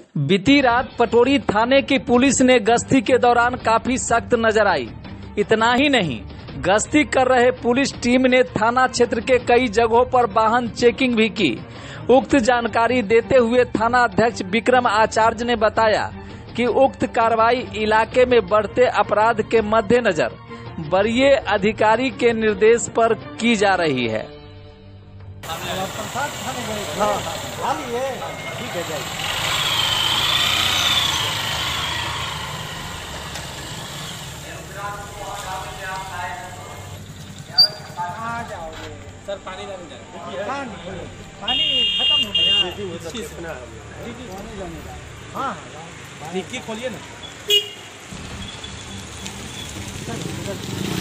बीती रात पटोरी थाने की पुलिस ने गश्ती के दौरान काफी सख्त नजर आई। इतना ही नहीं, गश्ती कर रहे पुलिस टीम ने थाना क्षेत्र के कई जगहों पर वाहन चेकिंग भी की। उक्त जानकारी देते हुए थाना अध्यक्ष विक्रम आचार्य ने बताया कि उक्त कार्रवाई इलाके में बढ़ते अपराध के मद्देनजर वरीय अधिकारी के निर्देश पर की जा रही है। सर पानी खत्म हो गया। हाँ डिक्की खोलिए ना।